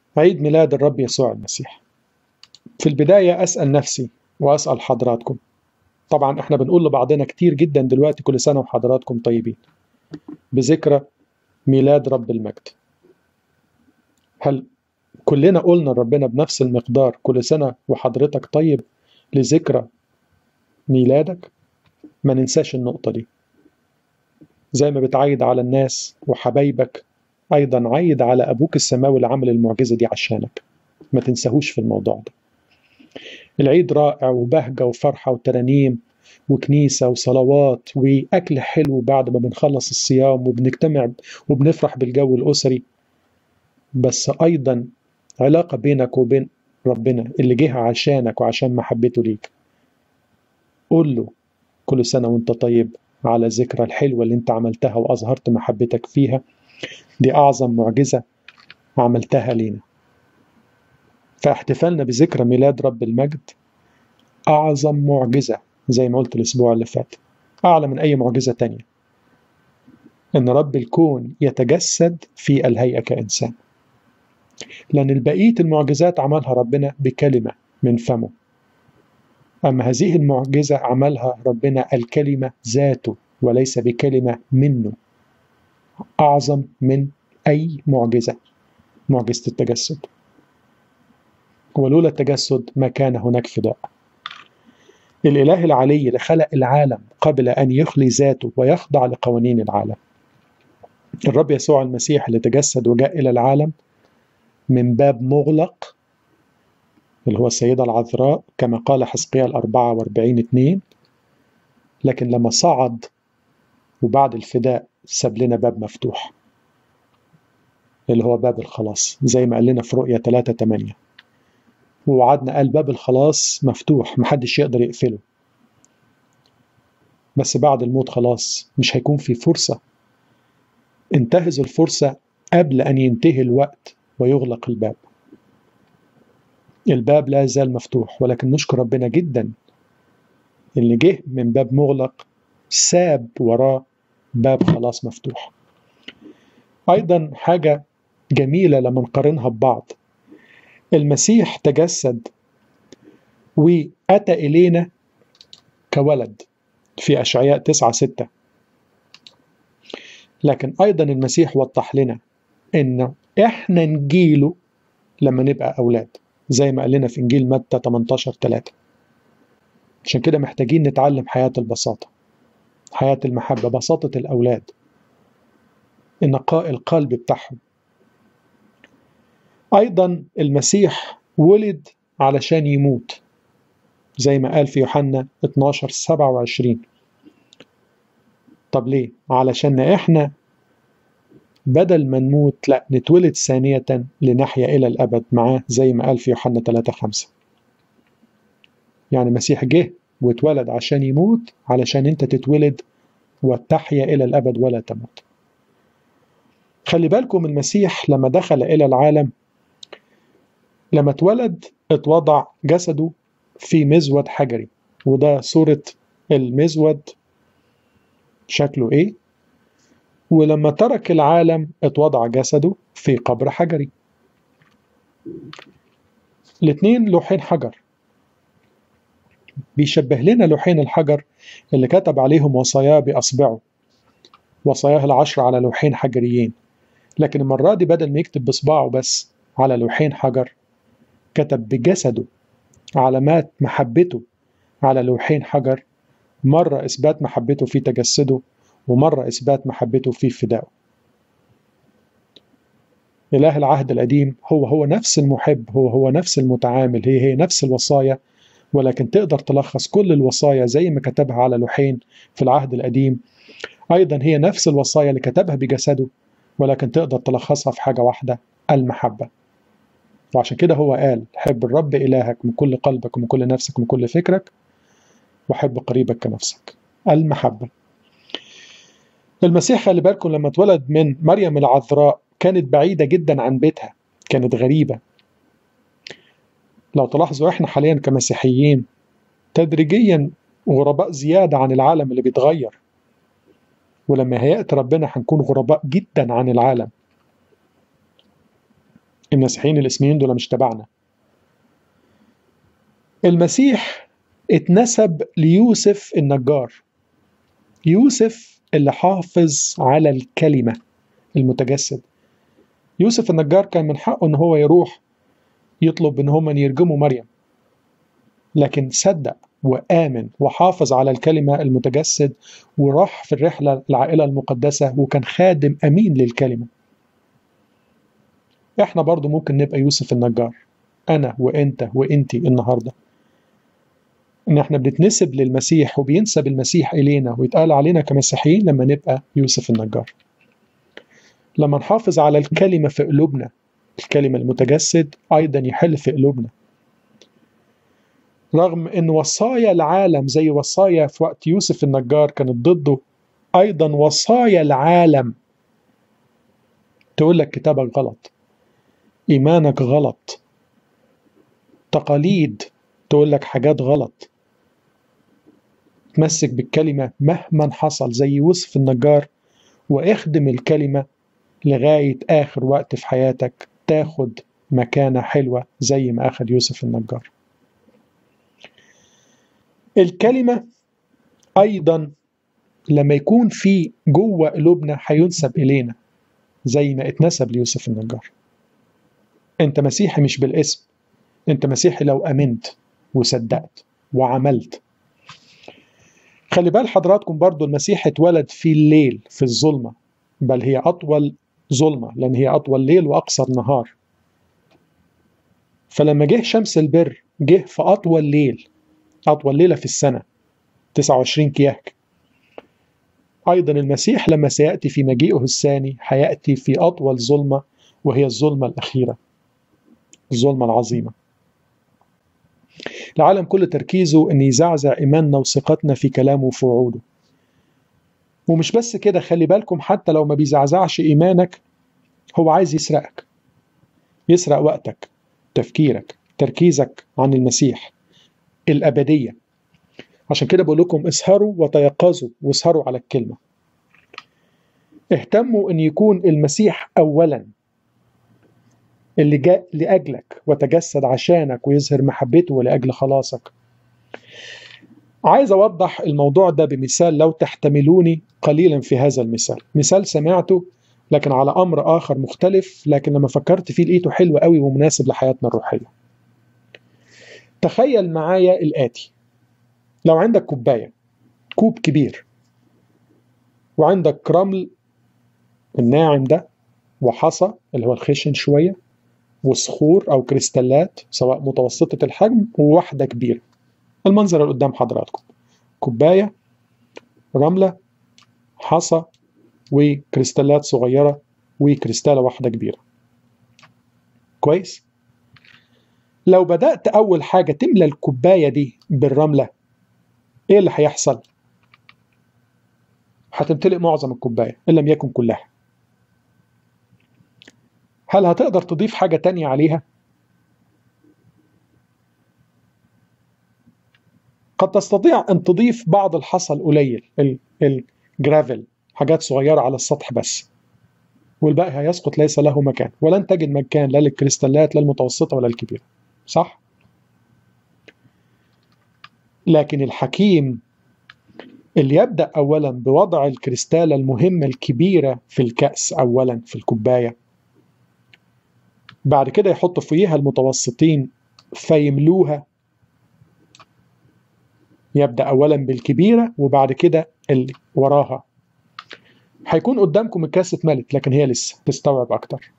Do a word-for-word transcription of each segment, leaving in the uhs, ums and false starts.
عيد ميلاد الرب يسوع المسيح. في البداية أسأل نفسي وأسأل حضراتكم، طبعا احنا بنقول لبعضنا كتير جدا دلوقتي كل سنة وحضراتكم طيبين بذكرى ميلاد رب المجد. هل كلنا قلنا لربنا بنفس المقدار كل سنة وحضرتك طيب لذكرى ميلادك؟ ما ننساش النقطة دي. زي ما بتعيد على الناس وحبايبك، أيضا عيد على أبوك السماوي اللي عمل المعجزة دي عشانك، ما تنساهوش في الموضوع ده. العيد رائع وبهجة وفرحة وترانيم وكنيسة وصلوات وأكل حلو بعد ما بنخلص الصيام وبنجتمع وبنفرح بالجو الأسري، بس أيضا علاقة بينك وبين ربنا اللي جه عشانك وعشان محبته ليك. قول له كل سنة وانت طيب على ذكرى الحلوة اللي انت عملتها وأظهرت محبتك فيها، دي أعظم معجزة عملتها لينا. فاحتفالنا بذكرى ميلاد رب المجد أعظم معجزة، زي ما قلت الأسبوع اللي فات، أعلى من أي معجزة تانية، إن رب الكون يتجسد في الهيئة كإنسان. لأن البقية المعجزات عملها ربنا بكلمة من فمه، أما هذه المعجزة عملها ربنا الكلمة ذاته وليس بكلمة منه، أعظم من أي معجزة، معجزة التجسد. ولولا التجسد ما كان هناك فداء. الإله العلي اللي خلق العالم قبل أن يخلي ذاته ويخضع لقوانين العالم، الرب يسوع المسيح اللي تجسد وجاء إلى العالم من باب مغلق اللي هو السيدة العذراء كما قال حزقيال أربعة وأربعين اثنين، لكن لما صعد وبعد الفداء ساب لنا باب مفتوح اللي هو باب الخلاص، زي ما قال لنا في رؤية ثلاثة ثمانية، ووعدنا قال باب الخلاص مفتوح محدش يقدر يقفله، بس بعد الموت خلاص مش هيكون في فرصة. انتهز الفرصة قبل أن ينتهي الوقت ويغلق الباب. الباب لا يزال مفتوح، ولكن نشكر ربنا جدا اللي جه من باب مغلق ساب وراه باب خلاص مفتوح. أيضا حاجة جميلة لما نقارنها ببعض، المسيح تجسد وأتى إلينا كولد في أشعياء تسعة ستة، لكن أيضا المسيح وضح لنا إن إحنا نجيله لما نبقى أولاد، زي ما قال لنا في إنجيل متى ثمانية عشر ثلاثة. عشان كده محتاجين نتعلم حياة البساطة، حياة المحبة، بساطة الأولاد، النقاء القلب بتاعهم. أيضا المسيح ولد علشان يموت، زي ما قال في يوحنا اثناشر سبعة وعشرين. طب ليه؟ علشان إحنا بدل ما نموت لا نتولد ثانية لنحيا إلى الأبد معاه، زي ما قال في يوحنا ثلاثة خمسة. يعني المسيح جه واتولد عشان يموت علشان انت تتولد وتحيا إلى الأبد ولا تموت. خلي بالكم المسيح لما دخل إلى العالم، لما اتولد اتوضع جسده في مزود حجري، وده صورة المزود شكله ايه. ولما ترك العالم اتوضع جسده في قبر حجري. الاثنين لوحين حجر، بيشبه لنا لوحين الحجر اللي كتب عليهم وصاياه بأصبعه، وصاياه العشر على لوحين حجريين، لكن المرة دي بدل ما يكتب بصباعه بس على لوحين حجر، كتب بجسده علامات محبته على لوحين حجر، مرة إثبات محبته في تجسده ومرة إثبات محبته في فدائه. إله العهد القديم هو هو نفس المحب، هو هو نفس المتعامل، هي هي نفس الوصايا، ولكن تقدر تلخص كل الوصايا زي ما كتبها على لوحين في العهد القديم، أيضا هي نفس الوصايا اللي كتبها بجسده، ولكن تقدر تلخصها في حاجة واحدة، المحبة. وعشان كده هو قال حب الرب إلهك من كل قلبك ومن كل نفسك ومن كل فكرك، وحب قريبك كنفسك، المحبة. المسيح خلي بالكم لما اتولد من مريم العذراء كانت بعيدة جدا عن بيتها، كانت غريبة. لو تلاحظوا احنا حاليا كمسيحيين تدريجيا غرباء زيادة عن العالم اللي بيتغير، ولما هيأتي ربنا هنكون غرباء جدا عن العالم. المسيحيين الاسميين دول مش تبعنا. المسيح اتنسب ليوسف النجار، يوسف اللي حافظ على الكلمة المتجسد. يوسف النجار كان من حقه ان هو يروح يطلب ان هم يرجموا مريم، لكن صدق وآمن وحافظ على الكلمة المتجسد وراح في الرحلة العائلة المقدسة وكان خادم أمين للكلمة. احنا برضو ممكن نبقى يوسف النجار، أنا وإنت وإنتي النهاردة، إن احنا بنتنسب للمسيح وبينسب المسيح إلينا ويتقال علينا كمسيحيين لما نبقى يوسف النجار، لما نحافظ على الكلمة في قلوبنا. الكلمة المتجسد أيضا يحل في قلوبنا، رغم أن وصايا العالم زي وصايا في وقت يوسف النجار كانت ضده، أيضا وصايا العالم تقول لك كتابك غلط، إيمانك غلط، تقاليد تقول لك حاجات غلط. تمسك بالكلمة مهما حصل زي يوسف النجار واخدم الكلمة لغاية آخر وقت في حياتك، تاخد مكانة حلوة زي ما أخذ يوسف النجار. الكلمة أيضا لما يكون في جوه قلوبنا هينسب إلينا زي ما اتنسب ليوسف النجار. أنت مسيحي مش بالاسم، أنت مسيحي لو أمنت وصدقت وعملت. خلي بال حضراتكم برضو المسيح اتولد في الليل في الظلمة، بل هي أطول ظلمة لأن هي أطول ليل وأقصر نهار. فلما جه شمس البر جه في أطول ليل، أطول ليلة في السنة تسعة وعشرين كياك. أيضا المسيح لما سيأتي في مجيئه الثاني هيأتي في أطول ظلمة، وهي الظلمة الأخيرة، الظلمة العظيمة. العالم كل تركيزه أن يزعزع إيماننا وثقتنا في كلامه وفي وعوده. ومش بس كده، خلي بالكم حتى لو ما بيزعزعش إيمانك هو عايز يسرقك، يسرق وقتك، تفكيرك، تركيزك عن المسيح، الأبدية. عشان كده بقول لكم اسهروا وتيقظوا واسهروا على الكلمة. اهتموا أن يكون المسيح أولا، اللي جاء لأجلك وتجسد عشانك ويظهر محبته لأجل خلاصك. عايز أوضح الموضوع ده بمثال لو تحتملوني قليلا في هذا المثال. مثال سمعته لكن على أمر آخر مختلف، لكن لما فكرت فيه لقيته حلو قوي ومناسب لحياتنا الروحية. تخيل معايا الآتي: لو عندك كوباية، كوب كبير، وعندك رمل الناعم ده وحصى اللي هو الخشن شوية وصخور أو كريستالات سواء متوسطة الحجم وواحدة كبيرة. المنظر اللي قدام حضراتكم كوباية، رملة، حصى، وكريستالات صغيرة، وكريستالة واحدة كبيرة. كويس؟ لو بدأت أول حاجة تملى الكوباية دي بالرملة، إيه اللي هيحصل؟ هتمتلئ معظم الكوباية إن لم يكن كلها. هل هتقدر تضيف حاجة تانية عليها؟ قد تستطيع أن تضيف بعض الحصى القليل، الجرافل، حاجات صغيرة على السطح بس، والباقي هيسقط ليس له مكان، ولن تجد مكان لا للكريستالات لا المتوسطة ولا الكبيرة. صح؟ لكن الحكيم اللي يبدأ أولا بوضع الكريستالة المهمة الكبيرة في الكأس أولا في الكوباية، بعد كده يحط فيها المتوسطين فيملوها. يبدأ أولا بالكبيرة وبعد كده اللي وراها. هيكون قدامكم الكاسة اتملت لكن هي لسه تستوعب أكتر.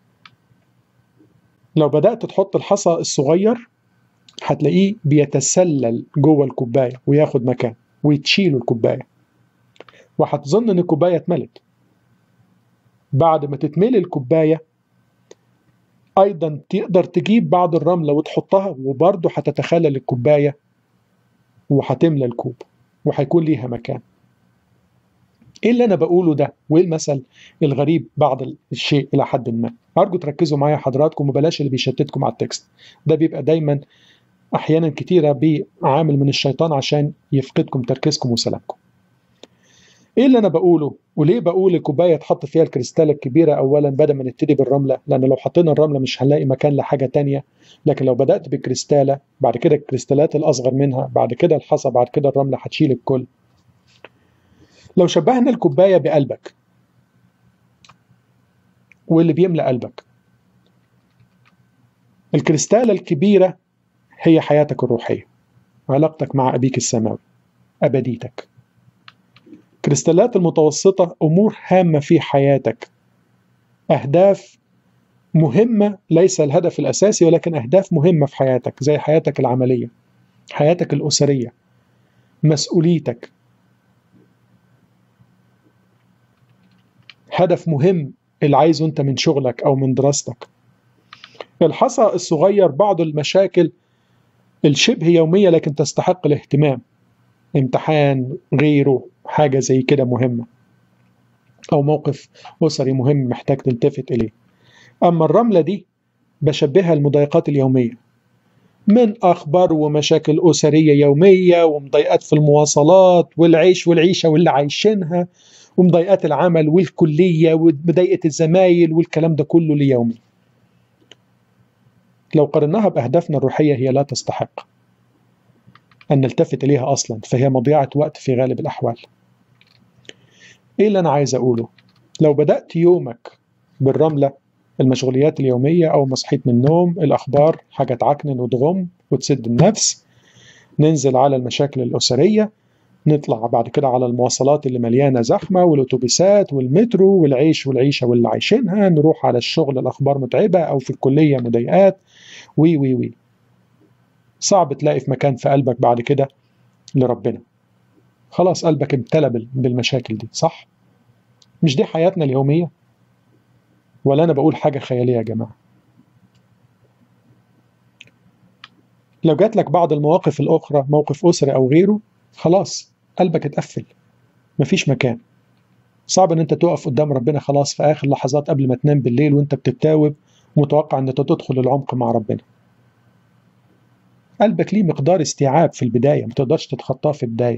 لو بدأت تحط الحصى الصغير هتلاقيه بيتسلل جوه الكوباية وياخد مكان ويتشيلوا الكوباية، وهتظن ان الكوباية اتملت. بعد ما تتملي الكوباية ايضا تقدر تجيب بعض الرملة وتحطها وبرضه هتتخلل الكوباية وهتملى الكوب وهيكون ليها مكان. ايه اللي انا بقوله ده؟ وايه المثل الغريب بعض الشيء الى حد ما؟ ارجو تركزوا معايا حضراتكم وبلاش اللي بيشتتكم على التكست ده، بيبقى دايما احيانا كتيرة بعامل من الشيطان عشان يفقدكم تركيزكم وسلامكم. ايه اللي انا بقوله؟ وليه بقول الكوباية تحط فيها الكريستالة الكبيرة أولا بدل ما نبتدي بالرملة؟ لأن لو حطينا الرملة مش هنلاقي مكان لحاجة تانية. لكن لو بدأت بالكريستالة، بعد كده الكريستالات الأصغر منها، بعد كده الحصى، بعد كده الرملة، هتشيل الكل. لو شبهنا الكوباية بقلبك واللي بيملأ قلبك، الكريستالة الكبيرة هي حياتك الروحية، علاقتك مع أبيك السماوي، أبديتك. الكريستالات المتوسطة أمور هامة في حياتك، أهداف مهمة، ليس الهدف الأساسي ولكن أهداف مهمة في حياتك، زي حياتك العملية، حياتك الأسرية، مسؤوليتك، هدف مهم اللي عايزه أنت من شغلك أو من دراستك. الحصى الصغير بعض المشاكل الشبه يومية لكن تستحق الاهتمام، امتحان، غيره، حاجة زي كده مهمة، أو موقف أسري مهم محتاج تلتفت إليه. أما الرملة دي بشبهها المضايقات اليومية، من أخبار ومشاكل أسرية يومية، ومضايقات في المواصلات والعيش والعيشة واللي عايشينها، ومضايقات العمل والكلية ومضايقة الزمايل والكلام ده كله ليومي. لو قرناها بأهدافنا الروحية هي لا تستحق أن نلتفت إليها أصلا، فهي مضيعة وقت في غالب الأحوال. إيه اللي أنا عايز أقوله؟ لو بدأت يومك بالرملة، المشغوليات اليومية، أو ما صحيت من النوم، الأخبار، حاجة تعكنن وتغم وتسد النفس، ننزل على المشاكل الأسرية، نطلع بعد كده على المواصلات اللي مليانة زحمة والأتوبيسات والمترو والعيش والعيشة واللي عايشينها، نروح على الشغل الأخبار متعبة، أو في الكلية مضايقات، وي وي وي صعب تلاقي في مكان في قلبك بعد كده لربنا. خلاص قلبك امتلى بالمشاكل دي، صح؟ مش دي حياتنا اليومية؟ ولا أنا بقول حاجة خيالية يا جماعة؟ لو جات لك بعض المواقف الأخرى، موقف أسري أو غيره، خلاص قلبك اتقفل، مفيش مكان. صعب ان انت تقف قدام ربنا خلاص في آخر لحظات قبل ما تنام بالليل وانت بتتاوب ومتوقع ان انت تدخل العمق مع ربنا. قلبك ليه مقدار استيعاب في البداية، ما تقدرش تتخطاه في البداية.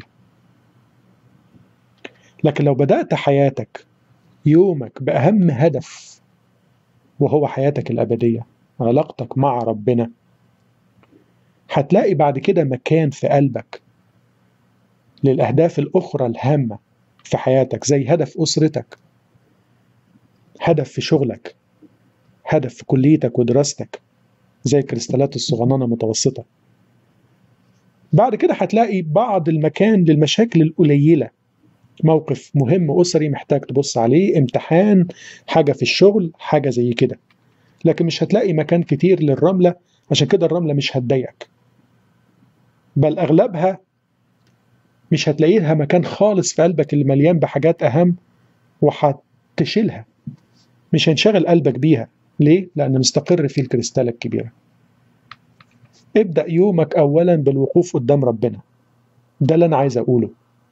لكن لو بدأت حياتك، يومك، بأهم هدف وهو حياتك الأبدية، علاقتك مع ربنا، هتلاقي بعد كده مكان في قلبك للأهداف الأخرى الهامة في حياتك، زي هدف أسرتك، هدف في شغلك، هدف في كليتك ودراستك، زي الكريستالات الصغننة متوسطة. بعد كده هتلاقي بعض المكان للمشاكل القليلة، موقف مهم أسري محتاج تبص عليه، امتحان، حاجة في الشغل، حاجة زي كده. لكن مش هتلاقي مكان كتير للرملة، عشان كده الرملة مش هتضايقك، بل أغلبها مش هتلاقي لها مكان خالص في قلبك اللي مليان بحاجات أهم، وهتشيلها، مش هينشغل قلبك بيها. ليه؟ لأن مستقر في الكريستالة الكبيرة. ابدأ يومك أولا بالوقوف قدام ربنا، ده اللي أنا عايز أقوله.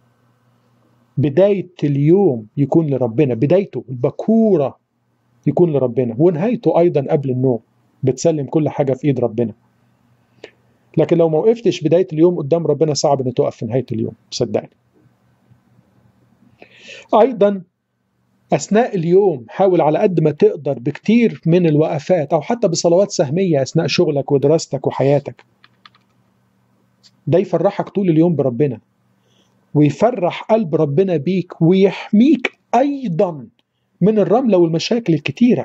بداية اليوم يكون لربنا، بدايته البكورة يكون لربنا، ونهايته أيضا قبل النوم، بتسلم كل حاجة في إيد ربنا. لكن لو ما وقفتش بداية اليوم قدام ربنا، صعب أن تقف في نهاية اليوم، صدقني. أيضا أثناء اليوم حاول على قد ما تقدر بكتير من الوقفات، أو حتى بصلوات سهمية أثناء شغلك ودراستك وحياتك. ده يفرحك طول اليوم بربنا، ويفرح قلب ربنا بيك، ويحميك أيضا من الرملة والمشاكل الكتيرة،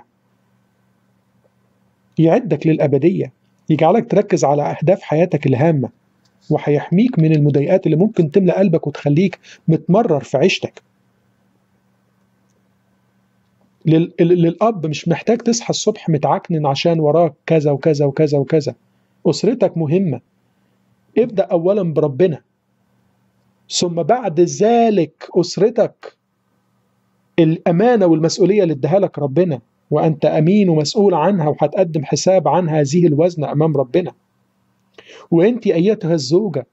يعدك للأبدية، يجعلك تركز على أهداف حياتك الهامة، وهيحميك من المضايقات اللي ممكن تملأ قلبك وتخليك متمرر في عيشتك. لل... للأب مش محتاج تصحى الصبح متعكنن عشان وراك كذا وكذا وكذا وكذا. أسرتك مهمة، ابدأ أولا بربنا، ثم بعد ذلك أسرتك، الأمانة والمسؤولية اللي اداها لك ربنا، وأنت أمين ومسؤول عنها، وهتقدم حساب عن هذه الوزنة أمام ربنا. وأنت أيتها الزوجة،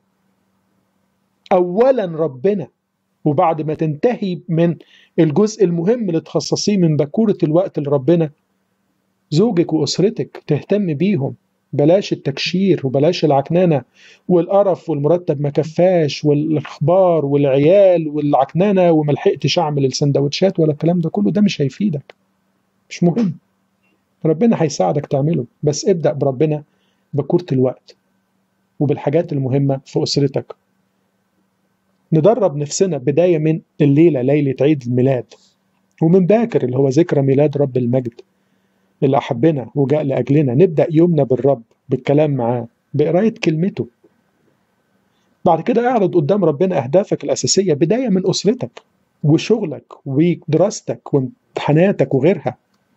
أولا ربنا، وبعد ما تنتهي من الجزء المهم اللي تخصصيه من بكورة الوقت لربنا، زوجك وأسرتك تهتم بيهم بلاش التكشير وبلاش العكنانة والقرف والمرتب ما كفاش والإخبار والعيال والعكنانة وملحقتش أعمل السندوتشات ولا الكلام ده كله. ده مش هيفيدك، مش مهم. ربنا هيساعدك تعمله، بس ابدأ بربنا بكورة الوقت وبالحاجات المهمة في أسرتك. ندرب نفسنا بداية من الليلة، ليلة عيد الميلاد، ومن باكر اللي هو ذكرى ميلاد رب المجد اللي أحبنا وجاء لأجلنا. نبدأ يومنا بالرب، بالكلام معاه، بقراية كلمته. بعد كده اعرض قدام ربنا أهدافك الأساسية، بداية من أسرتك وشغلك ودراستك وامتحاناتك وغيرها،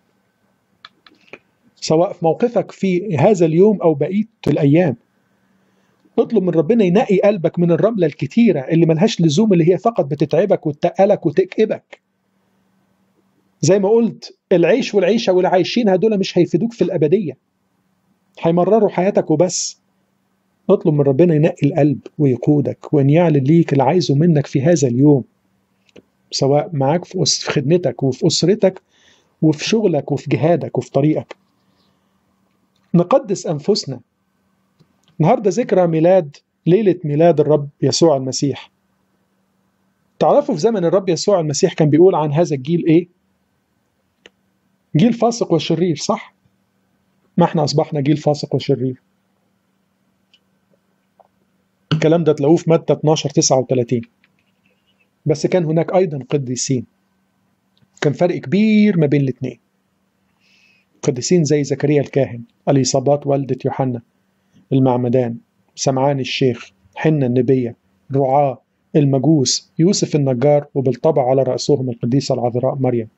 سواء في موقفك في هذا اليوم أو بقية الأيام. اطلب من ربنا ينقي قلبك من الرملة الكتيرة اللي ملهاش لزوم، اللي هي فقط بتتعبك وتقلك وتكئبك. زي ما قلت، العيش والعيشة واللي عايشينها دول مش هيفيدوك في الأبدية، هيمرروا حياتك وبس. اطلب من ربنا ينقي القلب ويقودك وأن يعلن ليك اللي عايزه منك في هذا اليوم، سواء معاك في خدمتك وفي أسرتك وفي شغلك وفي جهادك وفي طريقك. نقدس أنفسنا. النهاردة ذكرى ميلاد، ليلة ميلاد الرب يسوع المسيح. تعرفوا في زمن الرب يسوع المسيح كان بيقول عن هذا الجيل إيه؟ جيل فاسق وشرير، صح؟ ما احنا أصبحنا جيل فاسق وشرير. الكلام ده تلاقوه في متى اتناشر تسعة وثلاثين. بس كان هناك أيضا قديسين، كان فرق كبير ما بين الاثنين. قديسين زي زكريا الكاهن، اليصابات والدة يوحنا المعمدان، سمعان الشيخ، حنة النبية، رعاة، المجوس، يوسف النجار، وبالطبع على رأسهم القديسة العذراء مريم.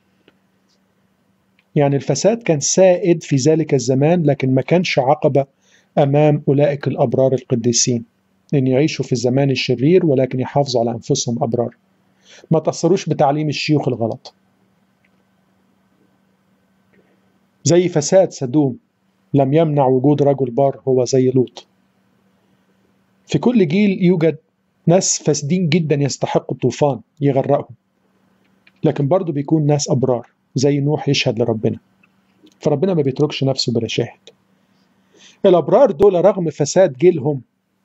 يعني الفساد كان سائد في ذلك الزمان، لكن ما كانش عقبة أمام أولئك الأبرار القديسين إن يعيشوا في الزمان الشرير ولكن يحافظوا على أنفسهم أبرار، ما تأثروش بتعليم الشيوخ الغلط. زي فساد سدوم لم يمنع وجود رجل بار هو زي لوط. في كل جيل يوجد ناس فاسدين جدا يستحقوا الطوفان يغرقهم، لكن برضو بيكون ناس أبرار زي نوح يشهد لربنا. فربنا ما بيتركش نفسه بلا شاهد. الأبرار دول رغم فساد جيلهم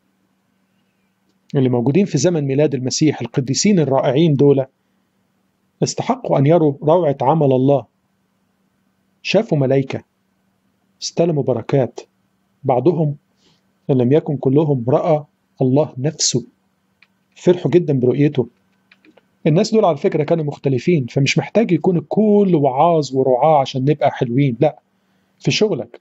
اللي موجودين في زمن ميلاد المسيح، القديسين الرائعين دول استحقوا أن يروا روعة عمل الله. شافوا ملائكة، استلموا بركات، بعضهم إن لم يكن كلهم رأى الله نفسه، فرحوا جدا برؤيته. الناس دول على فكرة كانوا مختلفين، فمش محتاج يكون الكل وعاظ ورعاة عشان نبقى حلوين. لا، في شغلك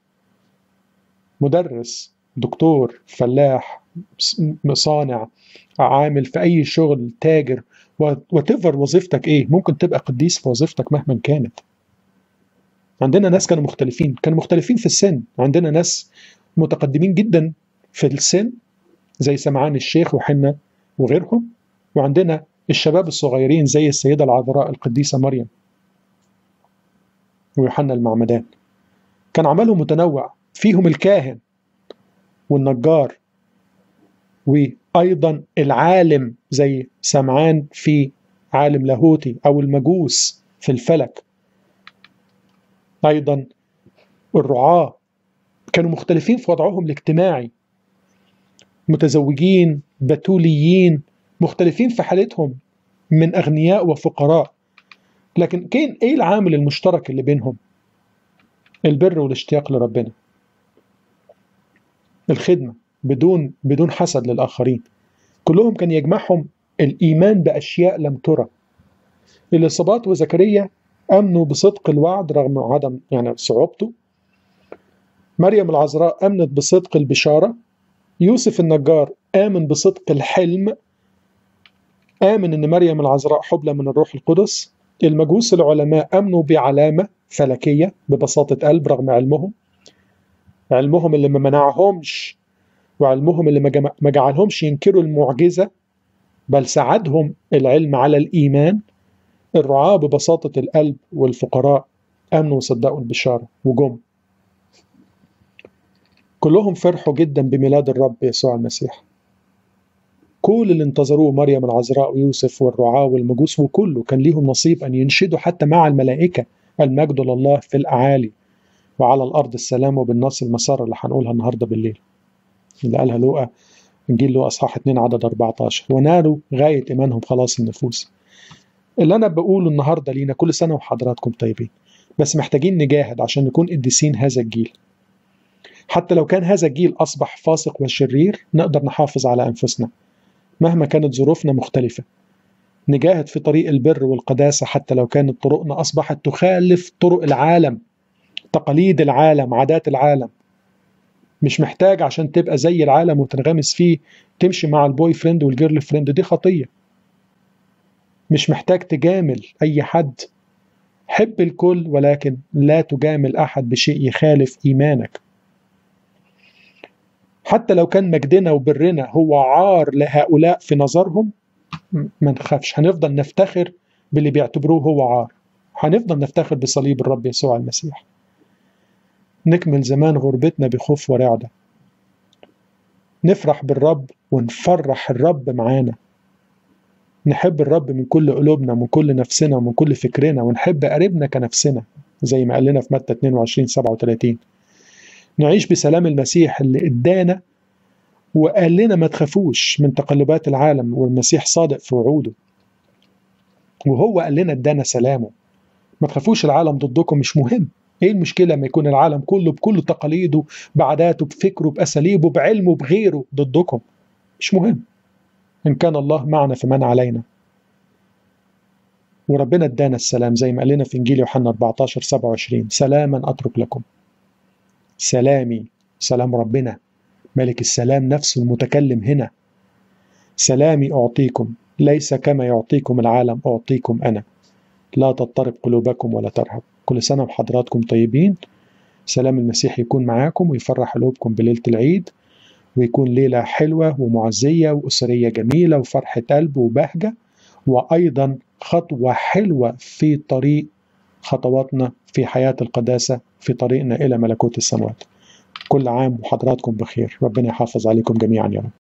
مدرس، دكتور، فلاح، صانع، عامل في أي شغل، تاجر، وتفر وظيفتك إيه، ممكن تبقى قديس في وظيفتك مهما كانت. عندنا ناس كانوا مختلفين، كانوا مختلفين في السن. عندنا ناس متقدمين جدا في السن زي سمعان الشيخ وحنة وغيرهم، وعندنا الشباب الصغيرين زي السيدة العذراء القديسة مريم ويوحنا المعمدان. كان عملهم متنوع، فيهم الكاهن والنجار وأيضا العالم زي سمعان في عالم لاهوتي، أو المجوس في الفلك. أيضا الرعاة كانوا مختلفين في وضعهم الاجتماعي، متزوجين، بتوليين، مختلفين في حالتهم من أغنياء وفقراء، لكن كان إيه العامل المشترك اللي بينهم؟ البر والاشتياق لربنا، الخدمة بدون بدون حسد للآخرين. كلهم كان يجمعهم الإيمان بأشياء لم ترى. اليصابات وزكريا أمنوا بصدق الوعد رغم عدم يعني صعوبته. مريم العذراء أمنت بصدق البشارة. يوسف النجار آمن بصدق الحلم، آمن أن مريم العذراء حبلى من الروح القدس. المجوس العلماء أمنوا بعلامة فلكية ببساطة قلب رغم علمهم، علمهم اللي ما منعهمش وعلمهم اللي ما جعلهمش ينكروا المعجزة، بل ساعدهم العلم على الإيمان. الرعاة ببساطة القلب والفقراء آمنوا وصدقوا البشارة وجم. كلهم فرحوا جدا بميلاد الرب يسوع المسيح. كل اللي انتظروه مريم العذراء ويوسف والرعاة والمجوس، وكله كان ليهم نصيب أن ينشدوا حتى مع الملائكة المجد لله في الأعالي وعلى الأرض السلام وبالناس المسار اللي هنقولها النهاردة بالليل، اللي قالها لوقا، إنجيل لوقا إصحاح اتنين عدد أربعة عشر، ونالوا غاية إيمانهم خلاص النفوس. اللي أنا بقوله النهاردة لينا كل سنة وحضراتكم طيبين، بس محتاجين نجاهد عشان نكون قديسين هذا الجيل. حتى لو كان هذا الجيل أصبح فاسق وشرير نقدر نحافظ على أنفسنا مهما كانت ظروفنا مختلفة. نجاهد في طريق البر والقداسة حتى لو كانت طرقنا أصبحت تخالف طرق العالم، تقاليد العالم، عادات العالم. مش محتاج عشان تبقى زي العالم وتنغمس فيه تمشي مع البوي فريند والجيرل فريند، دي خطية. مش محتاج تجامل أي حد، حب الكل ولكن لا تجامل أحد بشيء يخالف إيمانك. حتى لو كان مجدنا وبرنا هو عار لهؤلاء في نظرهم ما نخافش، هنفضل نفتخر باللي بيعتبروه هو عار، هنفضل نفتخر بصليب الرب يسوع المسيح. نكمل زمان غربتنا بخوف ورعدة، نفرح بالرب ونفرح الرب معانا، نحب الرب من كل قلوبنا ومن كل نفسنا ومن كل فكرنا، ونحب قريبنا كنفسنا زي ما قال لنا في متى اتنين وعشرين سبعة وتلاتين. نعيش بسلام المسيح اللي ادانا وقال لنا ما تخافوش من تقلبات العالم، والمسيح صادق في وعوده، وهو قال لنا ادانا سلامه. ما تخافوش العالم ضدكم، مش مهم. ايه المشكلة لما يكون العالم كله بكل تقاليده بعاداته بفكره بأساليبه بعلمه بغيره ضدكم؟ مش مهم. إن كان الله معنا فمن علينا. وربنا ادانا السلام زي ما قال لنا في إنجيل يوحنا أربعة عشر سبعة وعشرين، سلاما أترك لكم. سلامي، سلام ربنا ملك السلام نفسه المتكلم هنا. سلامي أعطيكم ليس كما يعطيكم العالم أعطيكم أنا، لا تضطرب قلوبكم ولا ترهب. كل سنة وحضراتكم طيبين. سلام المسيح يكون معاكم ويفرح قلوبكم بليلة العيد، ويكون ليلة حلوة ومعزية وأسرية جميلة وفرحة قلب وبهجة، وأيضا خطوة حلوة في طريق خطواتنا في حياة القداسة في طريقنا إلى ملكوت السماوات. كل عام وحضراتكم بخير، ربنا يحافظ عليكم جميعا يا رب.